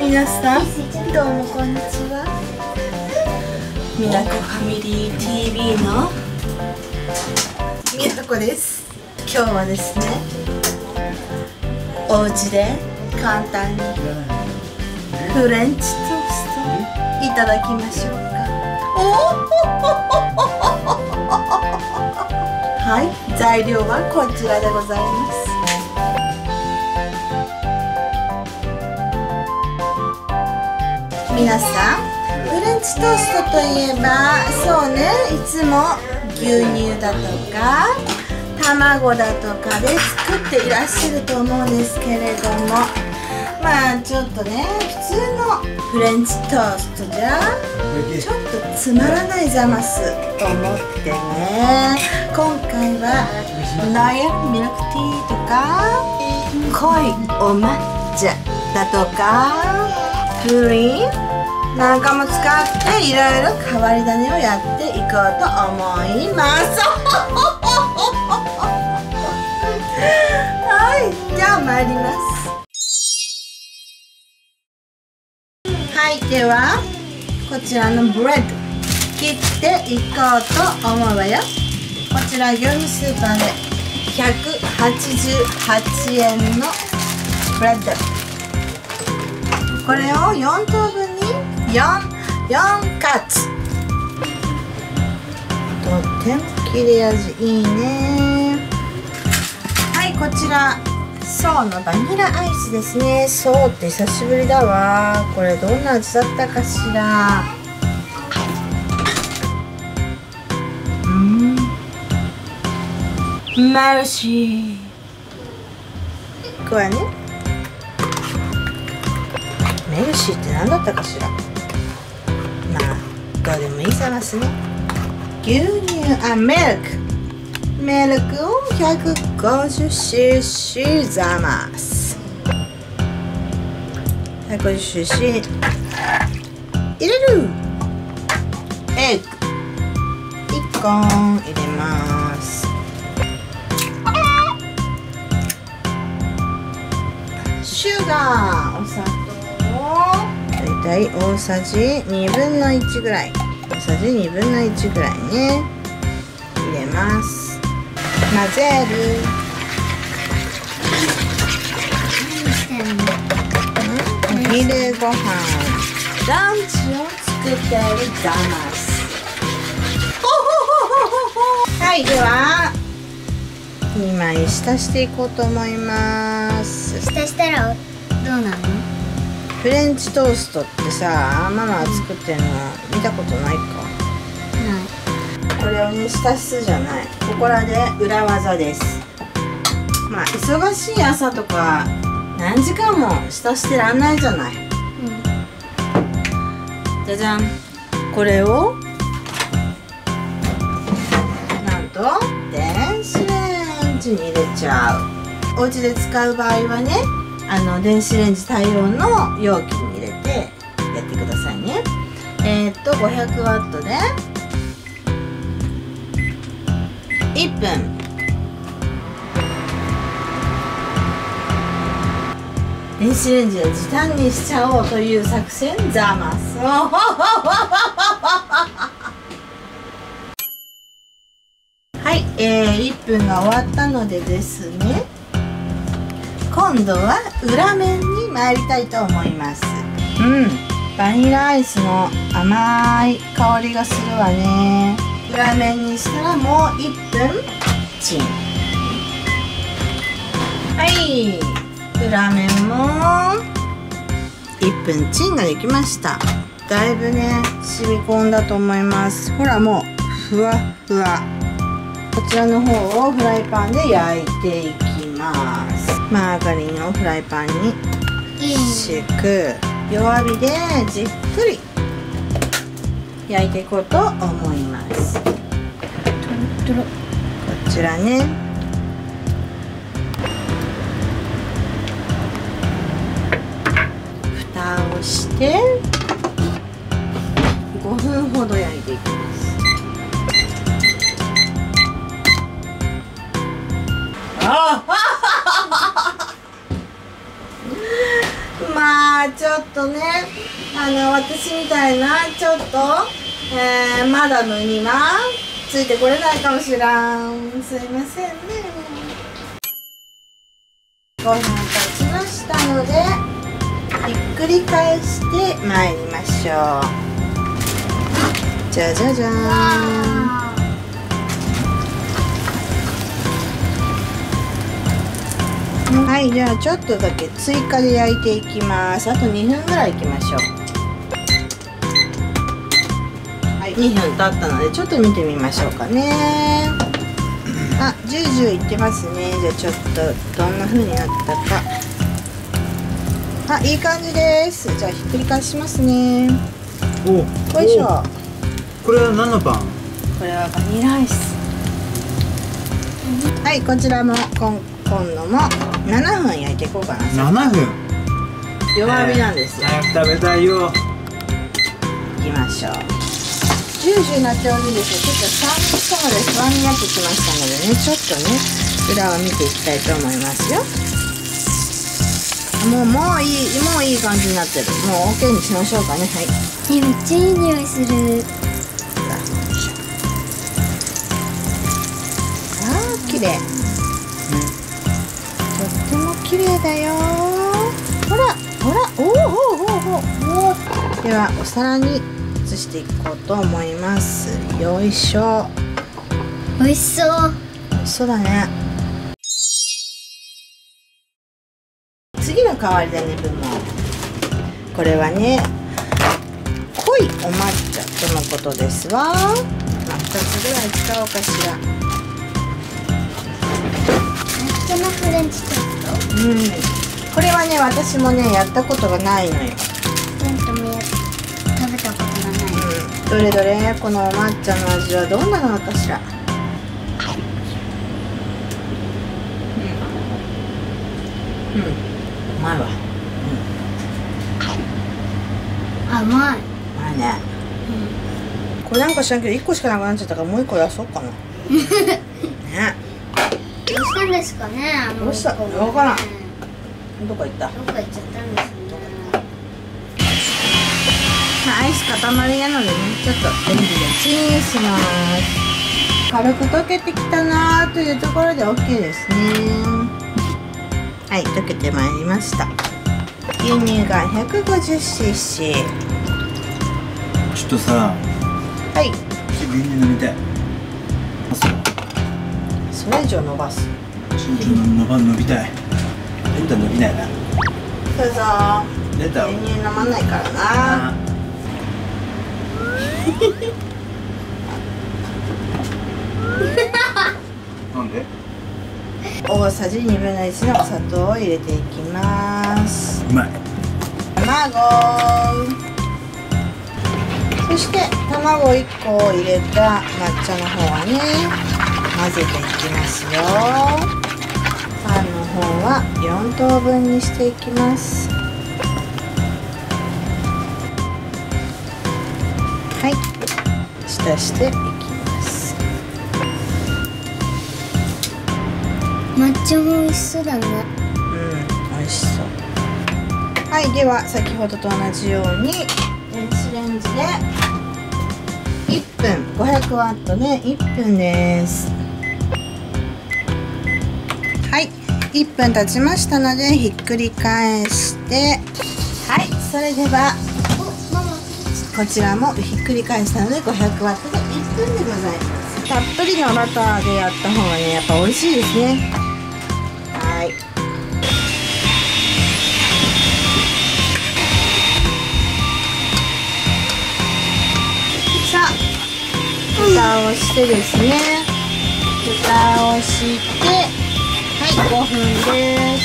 皆さんどうもこんにちは。みなこファミリー TV のみなこです。今日はですね、お家で簡単にフレンチトーストいただきましょうか。はい、材料はこちらでございます。皆さん、フレンチトーストといえば、そうね、いつも牛乳だとか卵だとかで作っていらっしゃると思うんですけれども、まあちょっとね、普通のフレンチトーストじゃちょっとつまらないざますと思ってね、今回はロイヤルミルクティーとか濃いお抹茶だとかプリンなんかも使っていろいろ変わり種をやっていこうと思います。はい、じゃあ参ります。はい、ではこちらのブレッド切っていこうと思うわよ。こちら業務スーパーで188円のブレッド、これを4等分に4カット。とっても切れ味いいね。はい、こちらそうのバニラアイスですね。そうって久しぶりだわ。これどんな味だったかしら。マルシー、これね、メルシーって何だったかしら。まあどうでもいいざますね。牛乳ミルクを 150cc ざます。 150cc 入れる。エッグ1個入れます。シュガー、お砂糖、だいたい大さじ2分の1ぐらい、大さじ2分の1ぐらいね、入れます。混ぜる。お昼ご飯、ランチを作っているざます。はい、では2枚浸していこうと思います。 浸したらどうなの？ フレンチトーストってさ、ママが作ってるの見たことないか。 ない。 これをね、浸すじゃない。ここらで裏技です。まあ忙しい朝とか何時間も浸してらんないじゃない。じゃじゃん。これをなんと電子レンジに入れちゃう。お家で使う場合はね、電子レンジ対応の容器に入れてやってくださいね。500ワットで1分。電子レンジで時短にしちゃおうという作戦ざます。はい、1分が終わったのでですね、今度は裏面に参りたいと思います。バニラアイスの甘い香りがするわね。裏面にしたらもう1分チン。はい、裏面も1分チンができました。だいぶね、染み込んだと思います。ほら、もうふわふわ。こちらの方をフライパンで焼いていきます。マーガリンをフライパンに敷く。弱火でじっくり焼いていこうと思います。こちらね、蓋をして5分ほど焼いていきます。まあはちょっとね、私みたいなちょっと、マダムにはついてこれないかもしらん。すいませんね。5分経ちましたのでひっくり返してまいりましょう。じゃじゃじゃーん。はい、じゃあちょっとだけ追加で焼いていきます。あと2分ぐらいいきましょう。はい、2分経ったのでちょっと見てみましょうかね。あ、ジュージューいってますね。じゃあちょっとどんな風になったか。あ、いい感じです。じゃあひっくり返しますね。 お、 よいしょ。 これは何のパン？ これはバニラアイス。はい、こちらも今度も7分焼いていこうかな。 7分。 弱火なんですよ。 早く食べたいよ。 いきましょう。ジュージューなっておるんですよ。ちょっと酸味したので不安になってきましたのでね、ちょっとね裏を見ていきたいと思いますよ。もういい感じになってる。もう OK にしましょうかね。はい。 めっちゃいい匂いする。 あー、綺麗。とっても綺麗だよ。ほらほら、おお。ではお皿に移していこうと思います。よいしょ。 美味しそう。 美味しそうだね。次の代わりだね、部門。これはね、濃いお抹茶とのことですわ。2つぐらい使おうかしら。 抹茶のフレンチトースト。 これはね、私もねやったことがないのよ。 なんとも食べたことがない。 どれどれ、このお抹茶の味はどんなのかしら。うまいわ。 甘い。 うまいね。これなんか知らんけど1個しかなくなっちゃったからもう1個出そうかな。ね。 どうしたんですかね。 どうした？わからん。どこ行った？ どこ行っちゃったんですね。 まあ、アイス塊なのでね、ちょっとレンジでチンします。軽く溶けてきたなーというところで OK ですね。はい、溶けてまいりました。牛乳が 150cc。 ちょっとさ、 はい、 牛乳飲みたい。 それ以上伸ばす。 伸びたい。レンタ伸びないな。 どうぞ。 レンタ牛乳飲まないからな。 なんで？ 大さじ2分の1のお砂糖を入れていきます。 うまい。 卵。そして卵1個を入れた抹茶の方はね、混ぜていきますよ。パンの方は4等分にしていきます。はい、浸していきます。 抹茶も美味しそうだね。 美味しそう。はい、では先ほどと同じように電子レンジで1分、500ワットで1分です。はい、1分経ちましたのでひっくり返して、はい、それではこちらもひっくり返したので500ワットで1分でございます。たっぷりのバターでやった方がね、やっぱ美味しいですね。はい。さあ、蓋をしてですね。蓋をして、はい、5分です。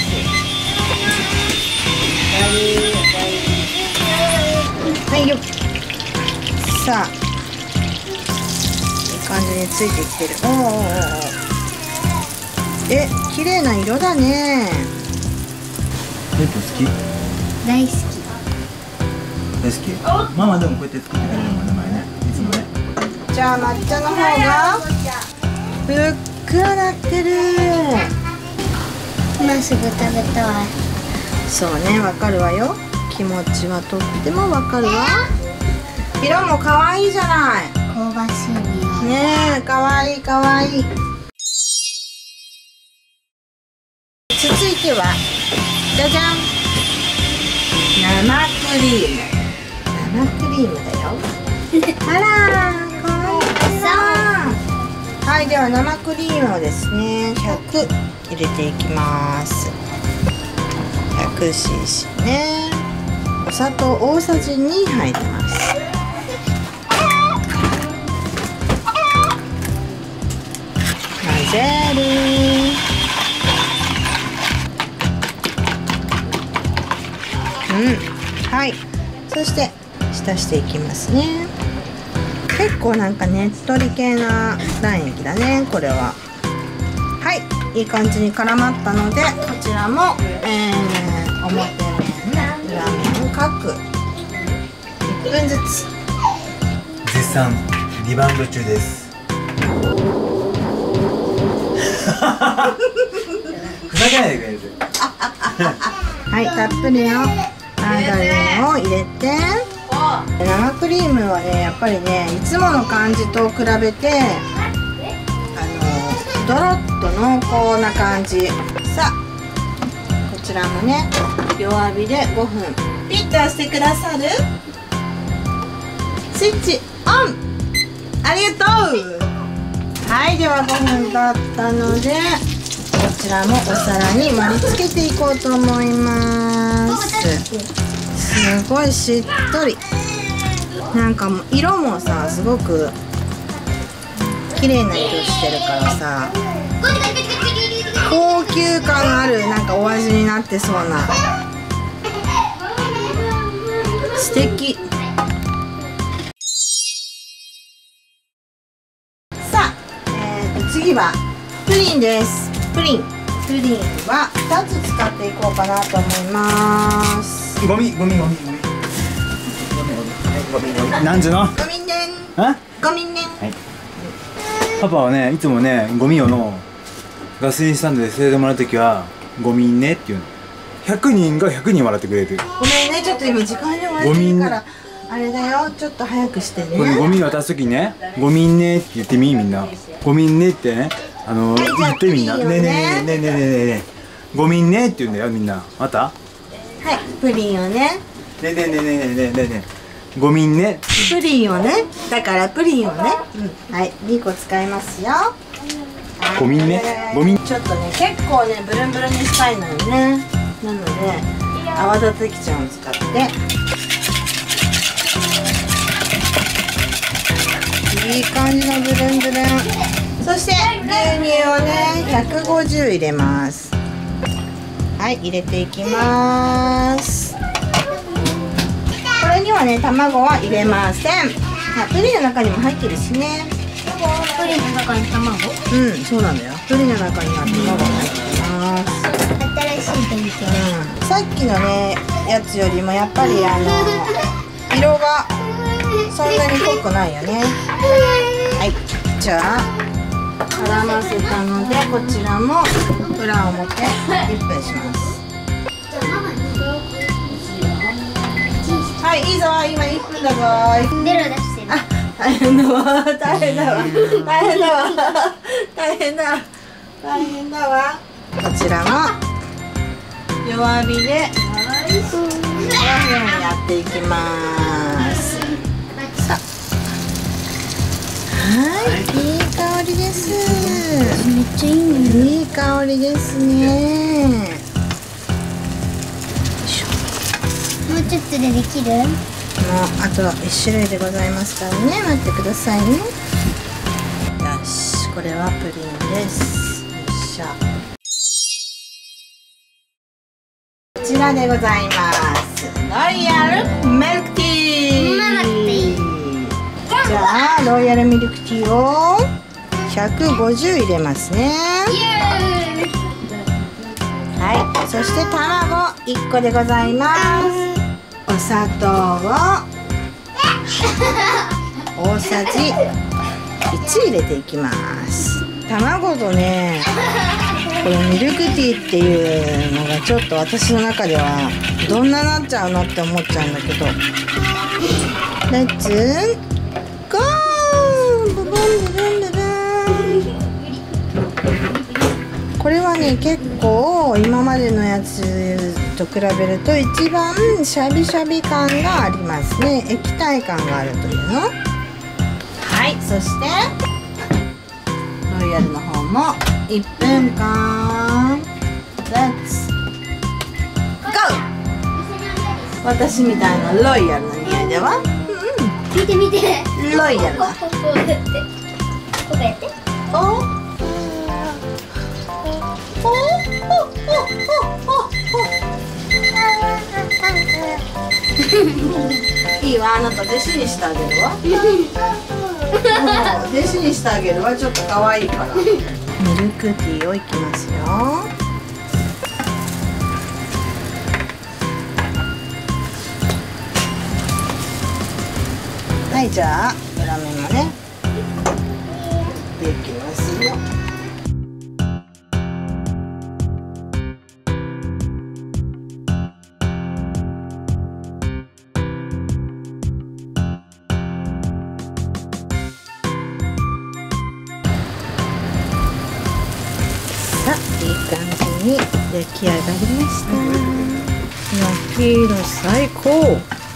はいよ。さあ、いい感じについてきてる。綺麗な色だね。 レンタ好き？ 大好き。 大好き？ママでもこうやって作ってくれるのね、前ね。いつもね。 じゃあ抹茶の方がふっくらなってる。 今すぐ食べたい。 そうね、わかるわよ。 気持ちはとってもわかるわ。色も可愛いじゃない。 香ばしい匂い。 ねえ、可愛い可愛い。続いてはじゃじゃん、生クリーム。生クリームだよ。あらー、可愛いな。はい、では生クリームをですね、100入れていきます。100cc ね。お砂糖大さじ2入ります。混ぜる。はい。そして浸していきますね。結構なんかねっとり系な卵液だね、これは。はい、いい感じに絡まったので、こちらも、表面、裏面各1分ずつ。 絶賛リバウンド中です。ふざけないでくれる。 はい、たっぷりのマーガリンを入れて、生クリームはね、やっぱりね、いつもの感じと比べてドロッと濃厚な感じ。さあ、こちらもね、弱火で5分ピッと押してくださる？スイッチオン。ありがとう。はい、では5分経ったので、こちらもお皿に盛り付けていこうと思います。すごいしっとり。なんかもう色もさ、すごく綺麗な色してるからさ、高級感あるなんかお味になってそうな。素敵。さあ、次はプリンです。プリンは2つ使っていこうかなと思います。 ゴミなんじゅの？ ごめんね。 あ？ ごめんね。 はい。パパはね、いつもね、ゴミをのガソリンスタンドで捨ててもらうときはゴミねって言うの。100人が100人笑ってくれる。 ごめんね、ちょっと今時間に追われてるからあれだよ、ちょっと早くしてね。 これゴミ渡すときにね、ゴミねって言ってみ、みんな。ゴミねってね、言ってみんな。ねえねえねえねえねえねえ。ゴミねって言うんだよ、みんな。また？ はい、プリンをね。 ねえねえねえねえねえねえねえ。ゴミね。 プリンをね、だからプリンをね、はい、2個使いますよ。 ゴミね、ゴミ。 ちょっとね、結構ね、ブルンブルンにしたいのよね。なので、泡立て器ちゃんを使って。いい感じのブルンブルン。そして、牛乳をね、150入れます。はい、入れていきます。これにはね、卵は入れません。プリンの中にも入ってるしね。 プリンの中に卵？ そうなんだよ。プリンの中には卵が入ってます。 新しい勉強。 さっきのね、やつよりもやっぱり色がそんなに濃くないよね。はい、じゃあ絡ませたので、こちらも裏表1分します。はい、いいぞ、今1分だぞ。 ベロ出してる。 あ、大変だわ、大変だわ、大変だわ、大変だわ、大変だわ。こちらも弱火で5分やっていきます。さあ、はい、いい香りです。 めっちゃいいね。 いい香りですね。 もうちょっとでできる？ もうあと1種類でございますからね、待ってくださいね。よし、これはプリンです。よいしょ。こちらでございます。ロイヤルミルクティー。じゃあロイヤルミルクティーを150入れますね。はい、そして卵1個でございます。お砂糖を大さじ1入れていきます。卵とね、 このミルクティーっていうのがちょっと私の中ではどんななっちゃうのって思っちゃうんだけど、レッツゴー。ブブンブブンブブン。これはね結構今までのやつと比べると一番シャビシャビ感がありますね。液体感があるというの。はい、そしてロイヤルの方も1分間。レッツゴー。私みたいなロイヤルの匂いでは、 見て見て。 ロイヤルだ。 こうやって。こうやって。 おいいわ、あなた弟子にしてあげるわ。弟子にしてあげるわ、ちょっと可愛いから。ミルクティーをいきますよ。はい、じゃあ裏面もねできますよ。さあ、いい感じに出来上がりました。焼き色最高。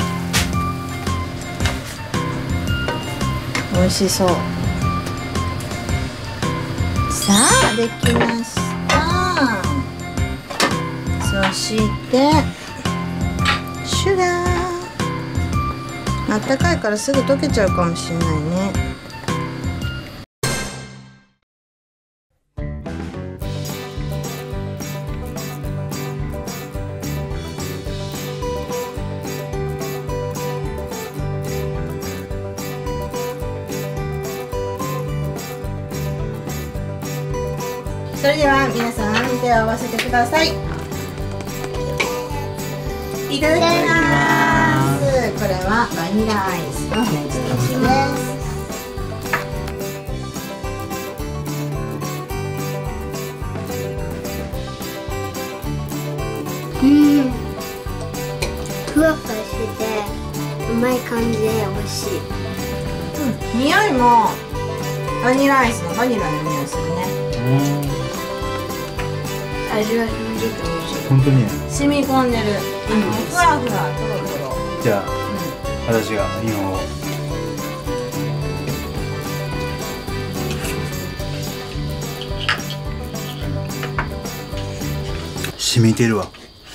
美味しそう。さあ、できました。そしてシュガー。あったかいからすぐ溶けちゃうかもしれないね。それでは皆さん手を合わせてください。いただきます。これはバニラアイスのフレンチトーストです。 ふわふわしててうまい感じで美味しい。 匂いもバニラアイスのバニラの匂いするね。味が染み出て美味しい。 本当に染み込んでる。ふわふわとろとろ。 じゃあ、私がリンゴを染みてるわ。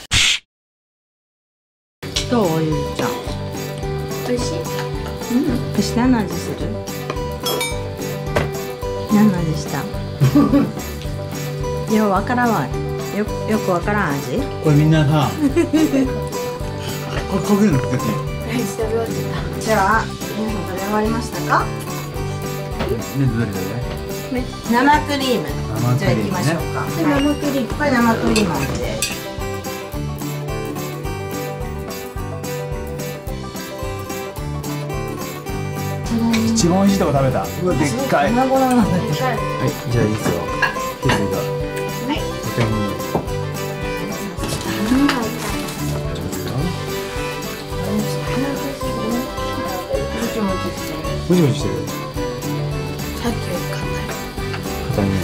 どう、おゆりちゃん。 美味しい？ 私何の味する？何の味した？よくわからんわ。よくわからん味？ これみんなさ、これかけるの好き？ 食べ終わっちゃった。 じゃあ、皆さん食べ終わりましたか？ ね、どれ？ 生クリーム。 生クリームね。 じゃあ行きましょうか。 生クリーム。 これ生クリーム味です。 一番美味しいとこ食べた。うわ、でっかい。はい、 粉々なんだけど。 じゃあいいですよ。ケースが。はい。お茶に。もちもちしてる。 さっきより硬い。 硬いね。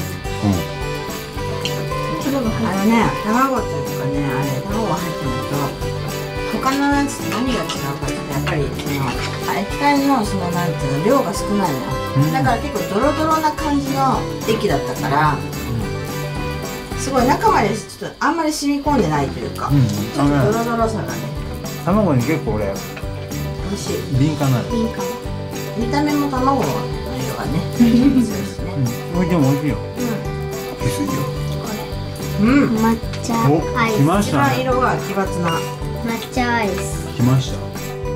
卵っていうかね、あれ卵が入ってると他のやつと何が違うかってやっぱり液体のそのなんていうの量が少ないのよ、だから結構ドロドロな感じの液だったから、すごい中までちょっとあんまり染み込んでないというか、ちょっとドロドロさがね、 卵に結構俺美味しい。 敏感なの。 敏感。 見た目も卵の色がね強いしね。 でも美味しいよ。美味しいよ。 抹茶アイス。 来まし一たね。 番色が奇抜な抹茶アイス。 来ました。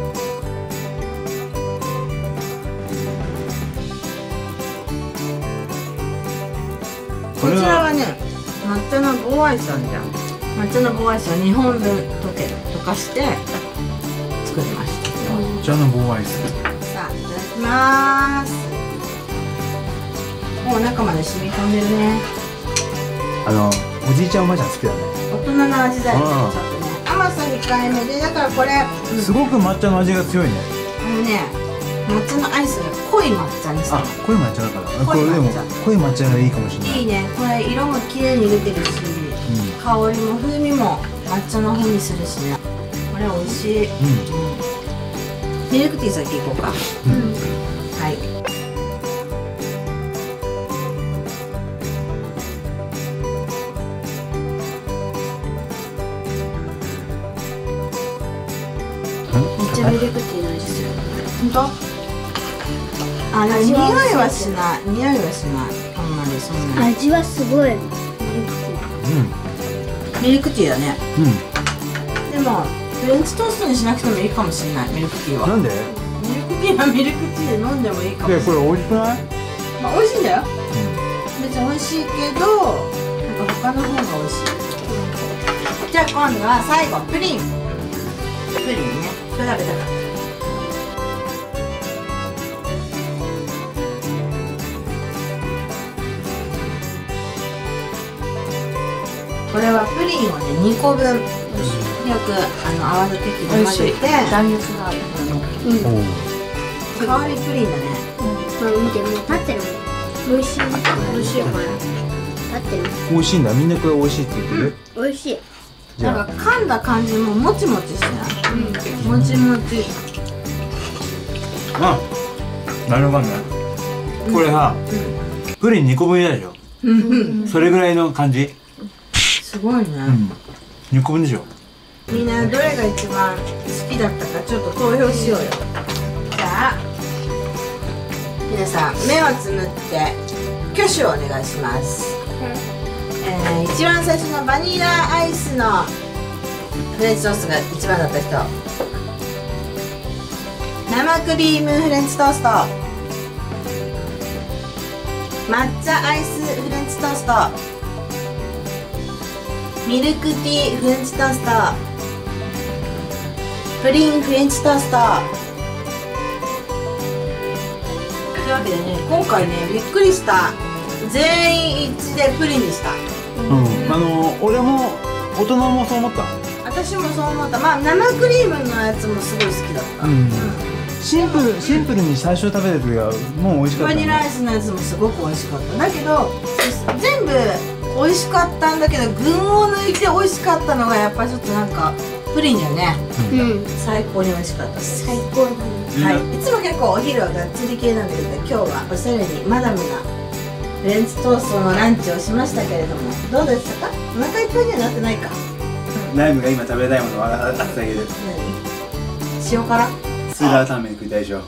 こちらはね、抹茶の棒アイスあるじゃん。抹茶の棒アイスを2本分溶かして作りました。 抹茶の棒アイス。 さあ、いただきます。もう中まで染み込んでるね。 おじいちゃんおばあちゃん好きだね。 大人の味だよね。ちょっとね甘さ控えめで、だからこれ、 すごく抹茶の味が強いね。 抹茶のアイスが濃い抹茶にしたの。 濃い抹茶だから。これでも濃い抹茶濃い抹茶がいいかもしれない。 いいね。これ色も綺麗に出てるし、香りも風味も抹茶の方にするしね。これ美味しい。ミルクティー先行こうか。はい。めっちゃミルクティーの味する。本当？匂いはしない。匂いはしない。あんまりそんなに。 味はすごい。 ミルクティーだね。でもフレンチトーストにしなくてもいいかもしれない。ミルクティーは。 なんで？ ミルクティーはミルクティーで飲んでもいいかもしれない。 これ美味しくない？ まあ美味しいんだよ。別に美味しいけど、なんか他の方が美味しい。じゃあ今度は最後プリン。プリンね。これ食べたかった。これはプリンをね2個分よく泡立て器で混ぜて弾力がある香りプリンだね。 見てもう立ってるもん。美味しい。美味しいこれ。立ってる。 美味しいんだ。みんなこれ美味しいって言ってる。 美味しい。 なんか噛んだ感じももちもちしてない。もちもち。 なるほどね。これさ、プリン2個分でしょ。それぐらいの感じ。 すごいね。 2個分でしょ。 みんなどれが一番好きだったかちょっと投票しようよ。じゃあ皆さん目をつむって挙手をお願いします。一番最初のバニラアイスのフレンチトーストが一番だった人。生クリームフレンチトースト、抹茶アイスフレンチトースト、ミルクティーフレンチトースト、プリンフレンチトースト。というわけでね、今回ねびっくりした。全員一致でプリンでした。 俺も大人もそう思った。 私もそう思った。まあ生クリームのやつもすごい好きだった。 シンプルに最初食べた時はもう美味しかった。 バニラアイスのやつもすごく美味しかった。だけど全部美味しかったんだけど、群を抜いて美味しかったのがやっぱりちょっとなんかプリンだよね。最高に美味しかったです。 最高だね。 はい。いつも結構お昼はがっつり系なんだけど、今日はおしゃれにマダムなフレンチトーストのランチをしましたけれども、どうでしたか？お腹いっぱいにはなってないか？ ライムが今食べたいものをあってあげる。 塩辛？ スーラータンメン食いたいでしょ。こ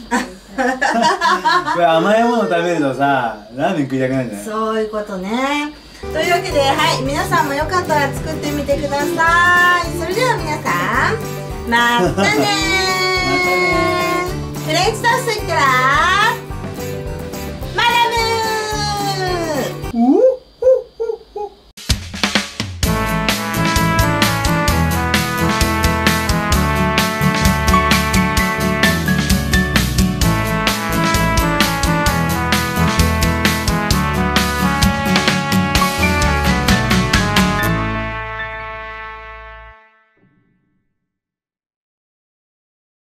れ甘いもの食べるとさ、ラーメン食いたくないんじゃない？ そういうことね。というわけで、はい、皆さんもよかったら作ってみてください。それでは皆さん、またねー。フレンチトーストいったらマダムー。